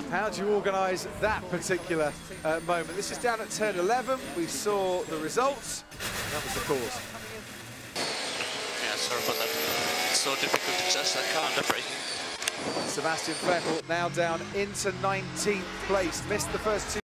How do you organise that particular moment? This is down at turn 11. We saw the results. That was the cause. Yeah, sorry for that. It's so difficult to judge that car under braking. Sebastian Vettel now down into 19th place. Missed the first two.